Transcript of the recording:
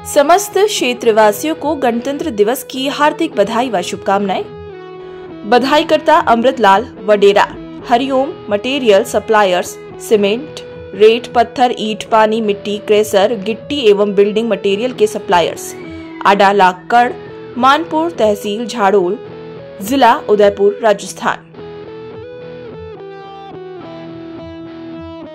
समस्त क्षेत्रवासियों को गणतंत्र दिवस की हार्दिक बधाई व शुभकामनाएं। बधाईकर्ता Amritlal Wadhera, Hariom material suppliers, cement, रेत, पत्थर, ईंट, पानी, मिट्टी, क्रेशर, गिट्टी एवं बिल्डिंग मटेरियल के सप्लायर्स, आडा लाकड़, मानपुर, तहसील झाड़ोल, जिला उदयपुर, राजस्थान।